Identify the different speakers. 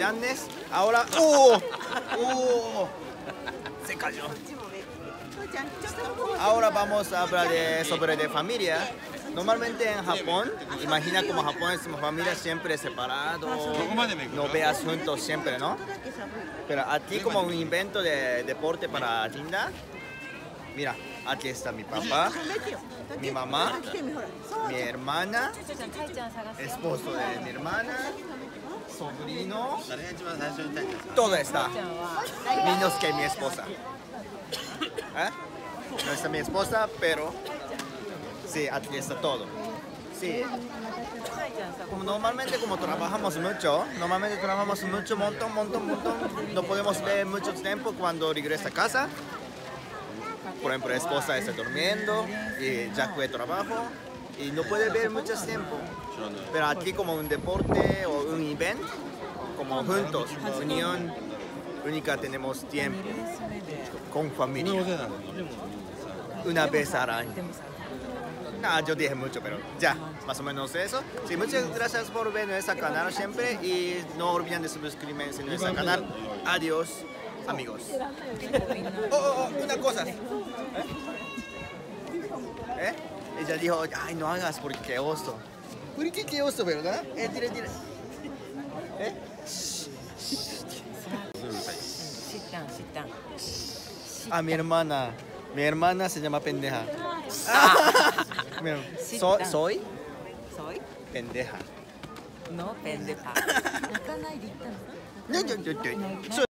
Speaker 1: Jannes. Ahora, se cayó. Ahora vamos a hablar sobre familia. Normalmente en Japón, imagina como Japón es una familia siempre separado, no veas juntos siempre, ¿no? Pero aquí como un invento de deporte para Linda, mira, aquí está mi papá, mi mamá, mi hermana, esposo de mi hermana, sobrino, todo está, menos que mi esposa. No está mi esposa, pero sí, aquí está todo. Sí. Normalmente como trabajamos mucho, montón, no podemos ver mucho tiempo cuando regresa a casa. Por ejemplo, la esposa está durmiendo y ya fue trabajo y no puede ver mucho tiempo. Pero aquí como un deporte o un evento, como juntos, unión única, tenemos tiempo con familia. Una vez al año. No, yo dije mucho, pero ya, más o menos eso. Sí, muchas gracias por ver nuestro canal siempre y no olviden de suscribirse en nuestro canal. Adiós, amigos. Una cosa. Ella dijo, ay, no hagas porque qué oso. ¿Por qué qué oso, verdad? Dile. Ah, mi hermana se llama pendeja. Soy pendeja.
Speaker 2: No, pendeja.